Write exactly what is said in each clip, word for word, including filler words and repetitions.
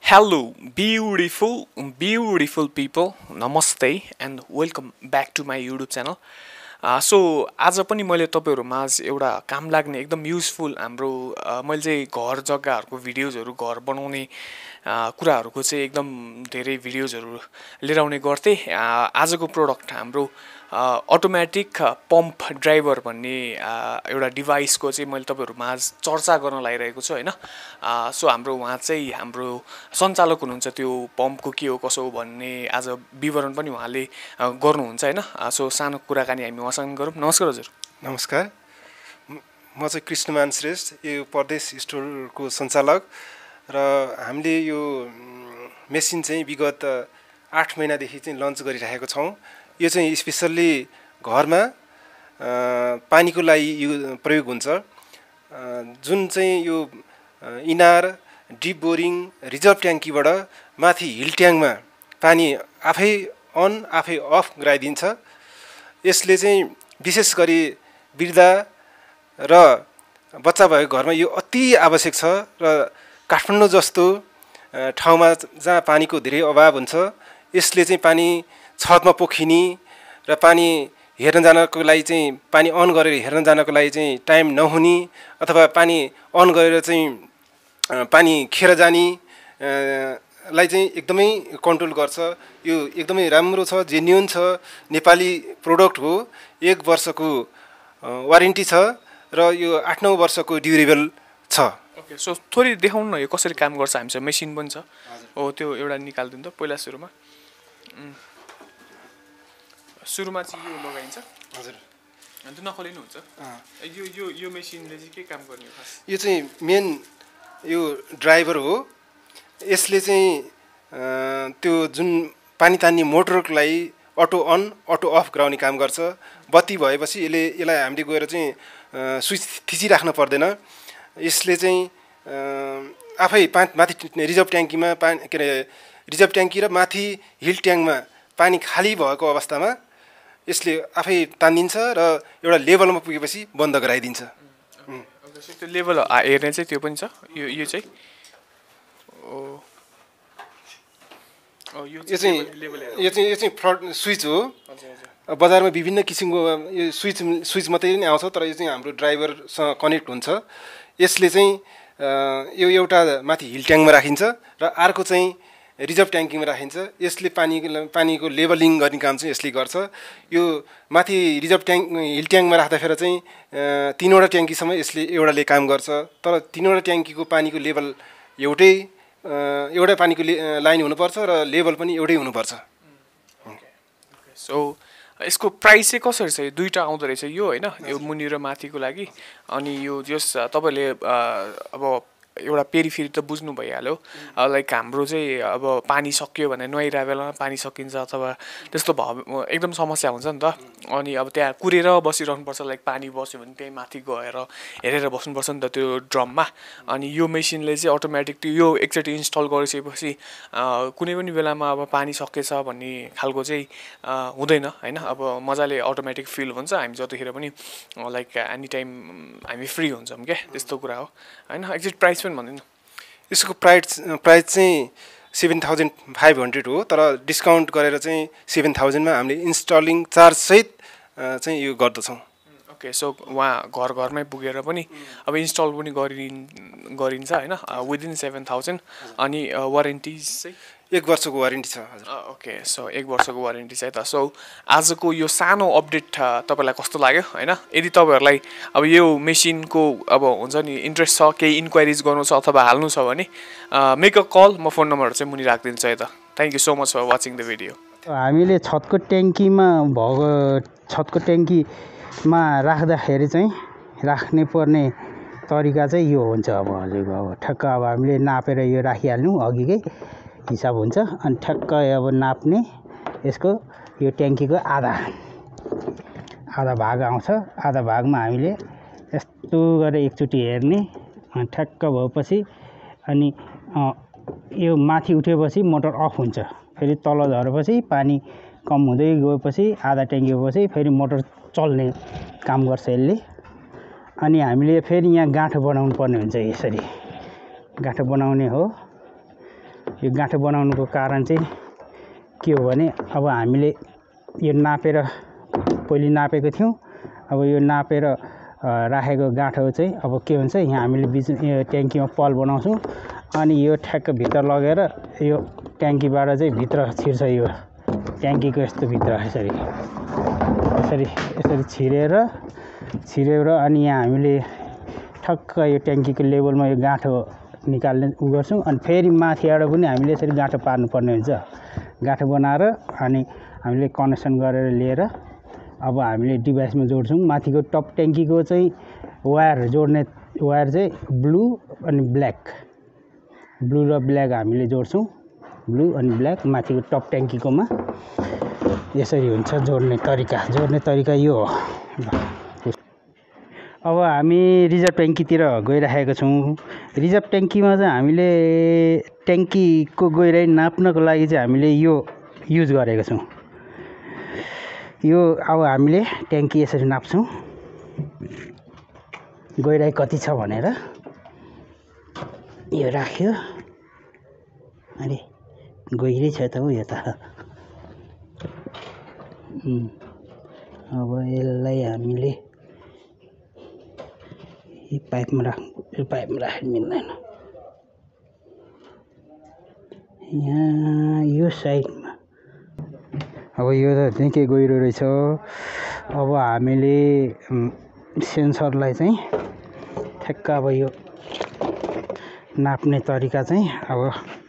Hello, beautiful, beautiful people. Namaste and welcome back to my YouTube channel. So आज पनि मैले तपाईहरु माझ एउटा काम लाग्ने एकदम युजफुल हाम्रो मैले चाहिँ घर जग्गाहरुको भिडियोजहरु घर बनाउने कुराहरुको चाहिँ एकदम धेरै भिडियोजहरु लिएर आउने गर्थे। आजको प्रोडक्ट हाम्रो अटोमेटिक पम्प ड्राइभर भन्ने एउटा डिभाइसको चाहिँ मैले तपाईहरु माझ चर्चा गर्न लागिरहेको छु हैन। सो हाम्रो उहाँ चाहिँ हाम्रो सञ्चालक हुनुहुन्छ, त्यो पम्पको के हो कसो हो भन्ने आज विवरण पनि उहाँले गर्नुहुन्छ हैन। सो सानो कुराकानी हामी उहाँसँग गरौँ। नमस्कार हजुर। नमस्कार, म चाहिँ कृष्णमान श्रेष्ठ, यो परदेश स्टोरको सञ्चालक र हामीले यो मेसिन चाहिँ विगत आठ महिनादेखि चाहिँ लन्च गरिरहेको छौँ। यो चाहिँ स्पेसल्ली घरमा पानीको लागि यो प्रयोग हुन्छ, जुन चाहिँ यो इनार, डिप बोरिङ, रिजर्भ ट्याङ्कीबाट माथि हिल ट्याङ्कमा पानी आफै अन आफै अफ गराइदिन्छ। यसले चाहिँ विशेष गरी वृद्ध र बच्चा भएको घरमा यो अति आवश्यक छ र काठमाडौँ जस्तो ठाउँमा जहाँ पानीको धेरै अभाव हुन्छ, यसले चाहिँ पानी छतमा पोखिने र पानी हेर्न जानको लागि चाहिँ पानी अन गरेर हेर्न जानको लागि चाहिँ टाइम नहुने अथवा पानी अन गरेर चाहिँ पानी खेर जाने लाई चाहिँ एकदमै कन्ट्रोल गर्छ। यो एकदमै राम्रो छ, जेन्युन छ, नेपाली प्रोडक्ट हो। एक वर्षको वारेन्टी छ र यो आठ नौ वर्षको ड्युरेबल छ। ओके, सो थोरै देखाउनु न यो कसरी काम गर्छ। हामीसँग मेसिन पनि छ। हो, त्यो एउटा निकाल्दिनु त पहिला सुरुमा। सुरुमा चाहिँ यो लगाइन्छ हजुर, अनि त्यो नखोलिनु हुन्छ। यो यो यो मेसिनले चाहिँ के काम गर्ने हो खास? यो चाहिँ मेन यो ड्राइभर हो। यसले चाहिँ त्यो जुन पानी तान्ने मोटरको लागि अटो अन अटो अफ गराउने काम गर्छ। बत्ती भएपछि यसले यसलाई हामीले गएर चाहिँ स्विच थिचिराख्न पर्दैन। यसले चाहिँ आफै पाँच माथि रिजर्भ ट्याङ्कीमा पानी के अरे रिजर्भ ट्याङ्की र माथि हिल ट्याङ्कमा पानी खाली भएको अवस्थामा यसले आफै तानिदिन्छ र एउटा लेभलमा पुगेपछि बन्द गराइदिन्छ। त्यो लेभल हेर्ने चाहिँ त्यो पनि छ। यो यो चाहिँ यो चाहिँ यो चाहिँ यो चाहिँ फ्रन्ट स्विच हो। बजारमा विभिन्न किसिमको यो स्विच स्विच मात्रै नै आउँछ, तर यो चाहिँ हाम्रो ड्राइभरसँग कनेक्ट हुन्छ। यसले चाहिँ यो एउटा माथि हिल ट्याङ्कमा राखिन्छ र अर्को चाहिँ रिजर्भ ट्याङ्कीमा राखिन्छ। यसले पानी पानीको लेभलिङ गर्ने काम चाहिँ यसले गर्छ। यो माथि रिजर्भ ट्याङ्क हिल ट्याङ्कमा राख्दाखेरि चाहिँ तीनवटा ट्याङ्कीसम्म यसले एउटाले काम गर्छ, तर तीनवटा ट्याङ्कीको पानीको लेभल एउटै एउटै पानीको लाइन हुनुपर्छ र लेभल पनि एउटै हुनुपर्छ। सो यसको प्राइस चाहिँ कसरी छ? यो दुईटा आउँदो रहेछ यो हैन, यो मुनि र माथिको लागि। अनि यो जस तपाईले अब एउटा पेरिफेरी त बुझ्नु भइहाल्यो। लाइक हाम्रो चाहिँ अब पानी सकियो भने नुहाइरहेको बेलामा पानी सकिन्छ अथवा त्यस्तो भयो एकदम समस्या हुन्छ नि त। अनि अब त्यहाँ कुरेर बसिरहनुपर्छ, लाइक पानी बस्यो भने त्यही माथि गएर हेरेर बस्नुपर्छ नि त त्यो ड्रममा। अनि यो मेसिनले चाहिँ अटोमेटिक त्यो यो एकचोटि इन्स्टल गरिसकेपछि कुनै पनि बेलामा अब पानी सकेछ भन्ने खालको चाहिँ हुँदैन हैन। अब मजाले अटोमेटिक फिल हुन्छ। हामी जतिखेर पनि लाइक एनी टाइम हामी फ्री हुन्छौँ क्या, त्यस्तो कुरा हो हैन। एक्ज्याक्ट प्राइस पनि भन्दिनु। यसको प्राइस प्राइस चाहिँ सेभेन थाउजन्ड फाइभ हन्ड्रेड हो, तर डिस्काउन्ट गरेर चाहिँ सेभेन थाउजन्डमा हामीले इन्स्टलिङ चार्ज सहित चाहिँ यो गर्दछौँ। ओके, सो उहाँ घर घरमै पुगेर पनि अब इन्स्टल पनि गरिन् गरिन्छ हैन विदिन सेभेन थाउजन्ड। अनि वारेन्टिज चाहिँ एक वर्षको वारेन्टी छ। हजुर, ओके, सो एक वर्षको वारेन्टी छ त। सो आजको यो सानो अपडेट तपाईँलाई कस्तो लाग्यो हैन? यदि तपाईँहरूलाई अब यो मेसिनको अब हुन्छ नि इन्ट्रेस्ट छ, केही इन्क्वायरिज गर्नु छ अथवा हाल्नु छ भने मेक अ कल। म फोन नम्बरहरू चाहिँ मुनि राखिदिन्छु है त। Thank you so much for watching the video. हामीले छतको ट्याङ्कीमा भएको छतको ट्याङ्कीमा राख्दाखेरि चाहिँ राख्ने पर्ने तरिका चाहिँ यो हुन्छ। अब हजुरको अब ठ्याक्क अब हामीले नापेर यो राखिहाल्नु अघिकै हिसाब हुन्छ। अनि ठ्याक्क अब नाप्ने यसको यो ट्याङ्कीको आधा आधा भाग आउँछ। आधा भागमा हामीले यस्तो गरेर एकचोटि हेर्ने, अनि ठ्याक्क भएपछि अनि यो माथि उठेपछि मोटर अफ हुन्छ। फेरि तल झरेपछि पानी कम हुँदै गएपछि आधा ट्याङ्की भएपछि फेरि मोटर चल्ने काम गर्छ यसले। अनि हामीले फेरि यहाँ गाँठो बनाउनु पर्ने हुन्छ। यसरी गाँठो बनाउने हो। यो गाँठो बनाउनुको कारण चाहिँ के हो भने अब हामीले यो नापेर पहिले नापेको थियौँ। अब यो नापेर राखेको गाँठो चाहिँ अब के हुन्छ, यहाँ हामीले बिच यो ट्याङ्कीमा पल बनाउँछौँ अनि यो ठ्याक्क भित्र लगेर यो ट्याङ्कीबाट चाहिँ भित्र छिर्छ। यो ट्याङ्कीको यस्तो भित्र यसरी यसरी यसरी छिरेर छिरेर अनि यहाँ हामीले ठक्क यो ट्याङ्कीको लेभलमा यो गाँठो निकाल्ने उ गर्छौँ। अनि फेरि माथिबाट पनि हामीले यसरी गाँठो पार्नुपर्ने हुन्छ। गाँठो बनाएर अनि हामीले कनेक्सन गरेर लिएर अब हामीले डिभाइसमा जोड्छौँ। माथिको टप ट्याङ्कीको चाहिँ वायर जोड्ने वायर चाहिँ ब्लू अनि ब्ल्याक ब्लू र ब्ल्याक हामीले जोड्छौँ। ब्लू अनि ब्ल्याक माथिको टप ट्याङ्कीकोमा यसरी हुन्छ जोड्ने तरिका। जोड्ने तरिका यो हो। अब हामी रिजर्भ ट्याङ्कीतिर गइरहेका छौँ। रिजर्भ ट्याङ्कीमा चाहिँ हामीले ट्याङ्कीको गहिराइ नाप्नको लागि चाहिँ हामीले यो युज गरेका छौँ। यो अब हामीले ट्याङ्की यसरी नाप्छौँ गहिराइ कति छ भनेर। यो राख्यो, अरे गहिरै छ त हो यो त। अब यसलाई हामीले यो पाइपमा राख्नु यो पाइपमा राख्नु मिल्दैन। यहाँ यो साइडमा अब यो त निकै गहिरो रहेछ। अब हामीले सेन्सरलाई चाहिँ ठ्याक्क अब यो नाप्ने तरिका चाहिँ अब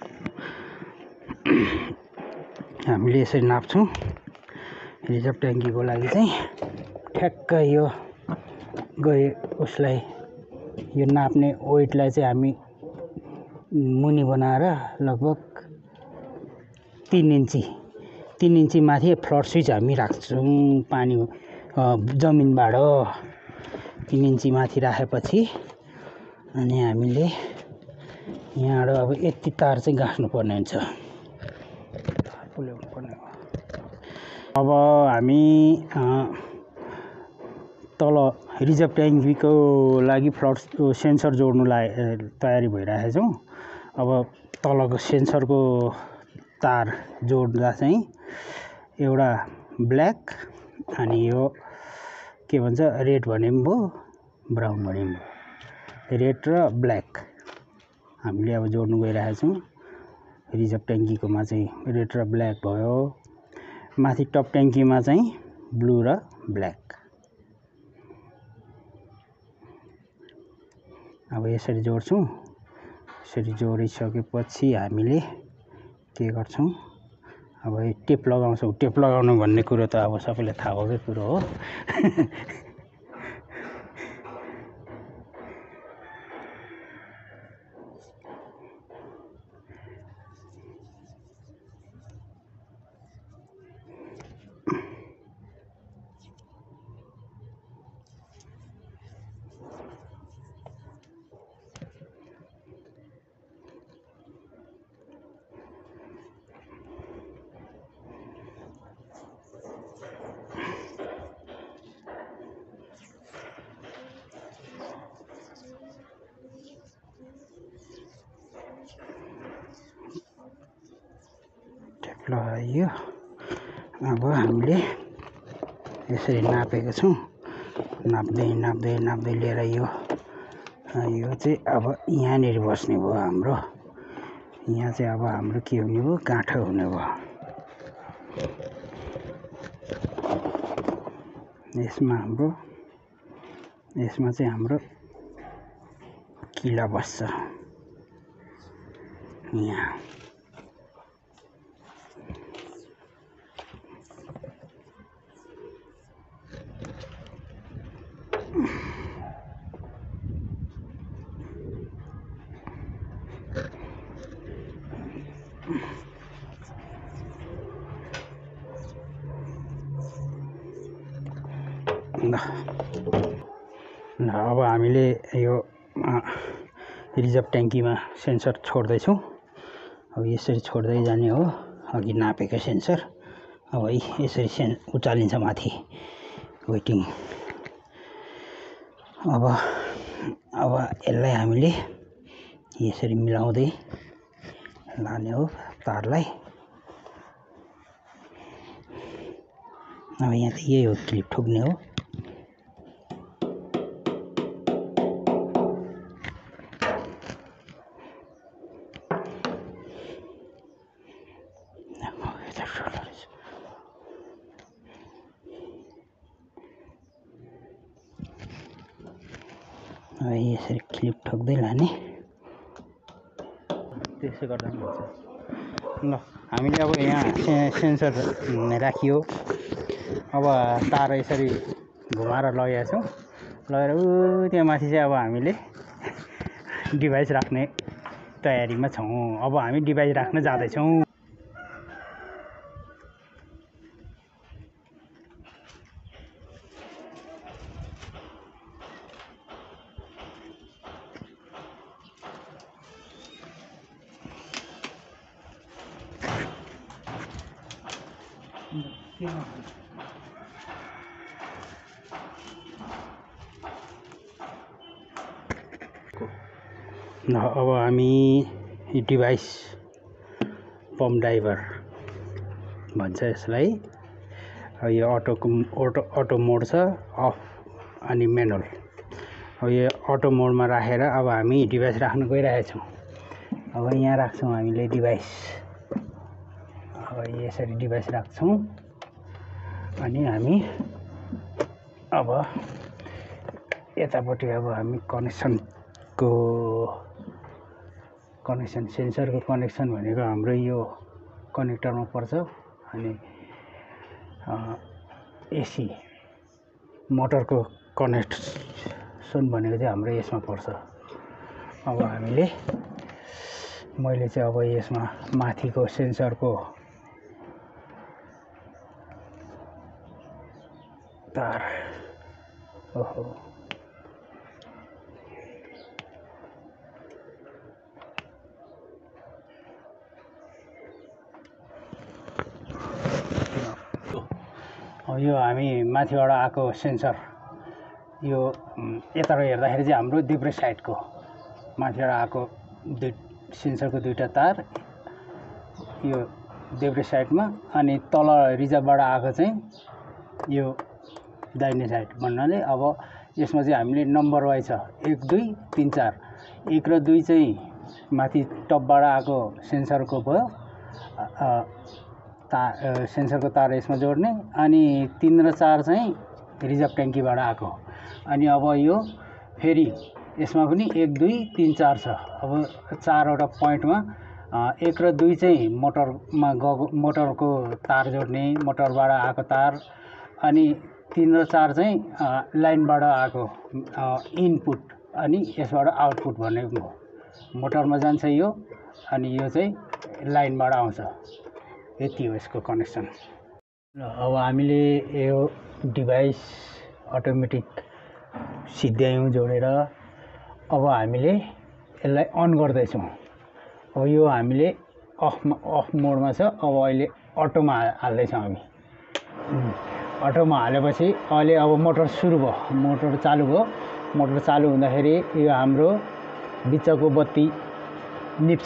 हामीले यसरी नाप्छौँ। रिजर्भ ट्याङ्कीको लागि चाहिँ ठ्याक्क यो गए उसलाई यो नाप्ने वेटलाई चाहिँ हामी मुनि बनाएर लगभग तिन इन्ची तिन इन्ची माथि फ्लड स्विच हामी राख्छौँ। पानी जमिनबाट तिन इन्ची माथि राखेपछि अनि हामीले यहाँबाट अब यति तार चाहिँ गाँस्नुपर्ने हुन्छ। अब हामी तल रिजर्भ ट्याङ्कीको लागि फ्लड सेन्सर जोड्नुलाई तयारी भइरहेका छौँ। अब तलको सेन्सरको तार जोड्दा चाहिँ एउटा ब्ल्याक अनि यो के भन्छ रेड भने पनि भयो ब्राउन भने पनि भयो। रेड र ब्ल्याक हामीले अब जोड्नु गइरहेका छौँ। रिजर्भ ट्याङ्कीकोमा चाहिँ रेड र ब्ल्याक भयो, माथि टप ट्याङ्कीमा चाहिँ ब्लू र ब्ल्याक। अब यसरी जोड्छौँ। यसरी जोडिसकेपछि हामीले के गर्छौँ, अब टेप लगाउँछौँ। टेप लगाउनु भन्ने कुरो त अब सबैलाई थाहा भएकै कुरो हो। लगाइयो। अब हामीले यसरी नापेको छौँ। नाप्दै नाप्दै नाप्दै लिएर यो यो चाहिँ अब यहाँनिर बस्ने भयो हाम्रो। यहाँ चाहिँ अब हाम्रो के हुने भयो, गाँठो हुने भयो। यसमा हाम्रो यसमा चाहिँ हाम्रो किला बस्छ यहाँ। ल अब हामीले यो रिजर्भ ट्याङ्कीमा सेन्सर छोड्दैछौँ। अब यसरी छोड्दै जाने हो। अघि नापेको सेन्सर अब यसरी सेन उचालिन्छ माथि वेटिङ। अब अब यसलाई हामीले यसरी मिलाउँदै लाने हो तारलाई। अब यहाँ त यही हो, क्लिप ठोक्ने हो। अब यसरी क्लिप ठोक्दै लाने, त्यसो गर्दा पनि हुन्छ। ल हामीले अब यहाँ से सेन्सर राखियो। अब तार यसरी घुमाएर लगेका छौँ। लगेर ऊ त्यहाँ माथि चाहिँ अब हामीले डिभाइस राख्ने तयारीमा छौँ। अब हामी डिभाइस राख्न जाँदैछौँ। अब हामी डिभाइस पम्प ड्राइभर भन्छ यसलाई। यो अटोको अटो अटो मोड छ, अफ अनि म्यानुअल। अब यो अटो मोडमा राखेर अब हामी डिभाइस राख्न गइरहेका छौँ। अब यहाँ राख्छौँ हामीले डिभाइस। अब यसरी डिभाइस राख्छौँ अनि हामी अब यतापट्टि अब हामी कनेक्सनको कनेक्सन सेन्सरको कनेक्सन भनेको हाम्रो यो कनेक्टरमा पर्छ। अनि एसी मोटरको कनेक्सन भनेको चाहिँ हाम्रो यसमा पर्छ। अब हामीले मैले चाहिँ अब यसमा माथिको सेन्सरको तार ओहो यो हामी माथिबाट आएको सेन्सर, यो यताबाट हेर्दाखेरि चाहिँ हाम्रो देब्रे साइडको माथिबाट आएको दुई सेन्सरको दुईवटा तार यो देब्रे साइडमा, अनि तल रिजर्भबाट आएको चाहिँ यो दाहिने साइड भन्नाले अब यसमा चाहिँ हामीले नम्बर वाइज छ एक दुई तिन चार। एक र दुई चाहिँ माथि टपबाट आएको सेन्सरको भयो, ता सेन्सरको तार यसमा जोड्ने, अनि तीन र चार चाहिँ रिजर्भ ट्याङ्कीबाट आएको। अनि अब यो फेरि यसमा पनि एक दुई तिन चार छ। अब चारवटा पोइन्टमा एक र दुई चाहिँ मोटरमा गएको मोटरको तार जोड्ने, मोटरबाट आएको तार, अनि तीन र चार चाहिँ लाइनबाट आएको इनपुट अनि यसबाट आउटपुट भनेको हो। मोटरमा जान्छ यो, अनि यो चाहिँ लाइनबाट आउँछ। यति हो यसको कनेक्सन। अब हामीले यो डिभाइस अटोमेटिक सिद्ध्यायौँ जोडेर। अब हामीले यसलाई अन गर्दैछौँ। अब यो हामीले अफमा अफ मोडमा छ। अब अहिले अटोमा हाल्दैछौँ हामी। अटोमा हालेपछि अहिले अब मोटर सुरु भयो, मोटर चालु भयो। मोटर चालु हुँदाखेरि यो हाम्रो बिचको बत्ती निप्छ।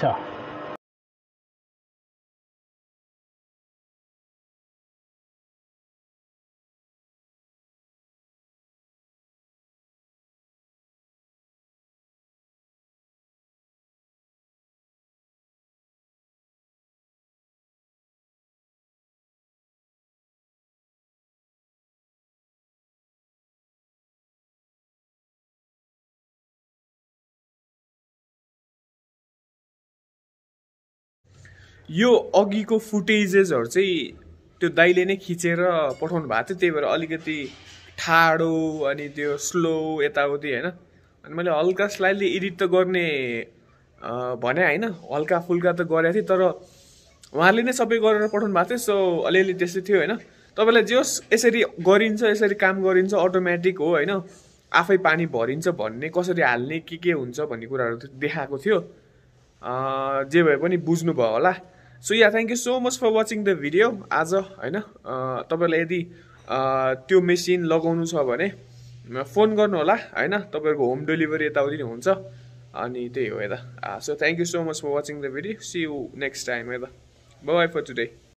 यो अघिको फुटेजेसहरु चाहिँ त्यो दाइले नै खिचेर पठाउनु भएको थियो, त्यही भएर अलिकति ठाडो अनि त्यो स्लो यताउति हैन। अनि मैले हल्का स्लाइटली एडिट त गर्ने भने हैन, हल्का फुल्का त गरेको थिएँ, तर उहाँले नै सबै गरेर पठाउनु भएको थियो। सो अलिअलि त्यस्तै थियो हैन। तपाईलाई जे होस् यसरी गरिन्छ, यसरी काम गरिन्छ, अटोमेटिक हो हैन। आफै पानी भरिन्छ भन्ने, कसरी हाल्ने, के के हुन्छ भन्ने कुराहरु देखाएको थियो। जे भए पनि बुझ्नु भयो होला। So yeah thank you so much for watching the video आज हैन। तपाईलाई यदि त्यो मेसिन लगाउनु छ भने फोन गर्नु होला हैन। तपाईहरुको होम डेलिभरी यताउति हुन्छ। अनि त्यही हो है त so thank you so much for watching the video see you next time है त बाई फर टुडे